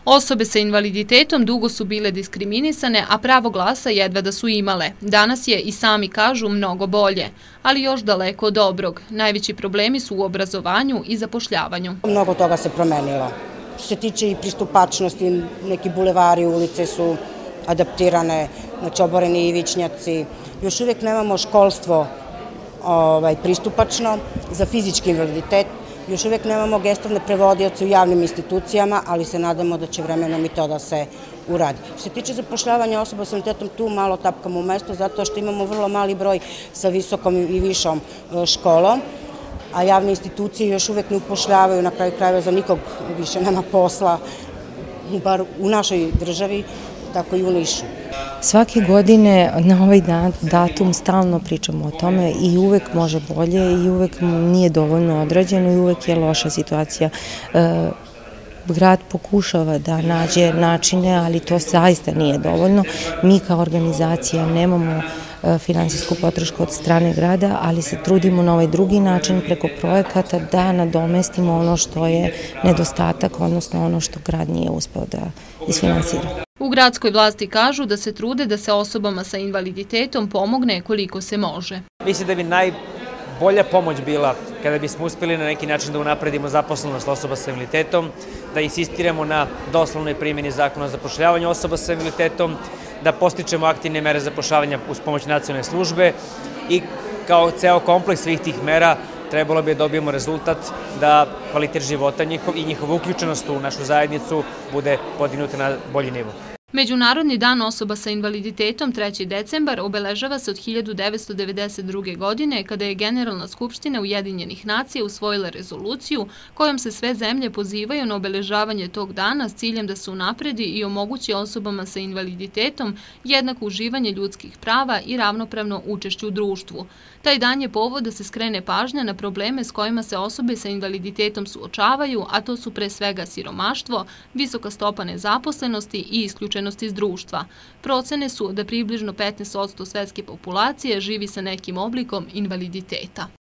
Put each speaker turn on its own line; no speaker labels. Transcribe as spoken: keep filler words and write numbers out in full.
Osobe sa invaliditetom dugo su bile diskriminisane, a pravo glasa jedva da su imale. Danas je, i sami kažu, mnogo bolje, ali još daleko od dobrog. Najveći problemi su u obrazovanju i zapošljavanju.
Mnogo toga se promenilo. Što se tiče i pristupačnosti, neki bulevari, ulice su adaptirane, znači oboreni ivičnjaci. Još uvijek nemamo školstvo pristupačno za fizički invaliditet. Još uvijek nemamo gestovne prevodioce u javnim institucijama, ali se nadamo da će vremenom i to da se uradi. Što se tiče zapošljavanja osoba sa invaliditetom, tu malo tapkamo u mestu, zato što imamo vrlo mali broj sa visokom i višom školom, a javne institucije još uvijek ne upošljavaju, na kraju krajeva za nikog više nema posla, bar u našoj državi, tako i u Nišu.
Svake godine na ovaj datum stalno pričamo o tome i uvek može bolje i uvek nije dovoljno odrađeno i uvek je loša situacija. Grad pokušava da nađe načine, ali to zaista nije dovoljno. Mi kao organizacija nemamo finansijsku podršku od strane grada, ali se trudimo na ovaj drugi način preko projekata da nadomestimo ono što je nedostatak, odnosno ono što grad nije uspeo da isfinansira.
U gradskoj vlasti kažu da se trude da se osobama sa invaliditetom pomogne koliko se može.
Mislim da bi najbolja pomoć bila kada bismo uspjeli na neki način da unapredimo zaposlenost osoba sa invaliditetom, da insistiramo na doslovnoj primjeni zakona o zapošljavanju osoba sa invaliditetom, da postičemo aktivne mere zapošljavanja uz pomoć nacionalne službe i kao ceo kompleks svih tih mera trebalo bi da dobijemo rezultat da kvalitet života njihov i njihova uključenost u našu zajednicu bude podignuta na bolji nivo.
Međunarodni dan osoba sa invaliditetom treći decembar obeležava se od hiljadu devetsto devedeset druge. godine kada je Generalna skupština Ujedinjenih nacija usvojila rezoluciju kojom se sve zemlje pozivaju na obeležavanje tog dana s ciljem da se unapredi i omogući osobama sa invaliditetom jednako uživanje ljudskih prava i ravnopravno učešće u društvu. Taj dan je povod da se skrene pažnja na probleme s kojima se osobe sa invaliditetom suočavaju, a to su pre svega siromaštvo, visoka stopa nezaposlenosti i isključenost iz društva. Procene su da približno petnaest posto svetske populacije živi sa nekim oblikom invaliditeta.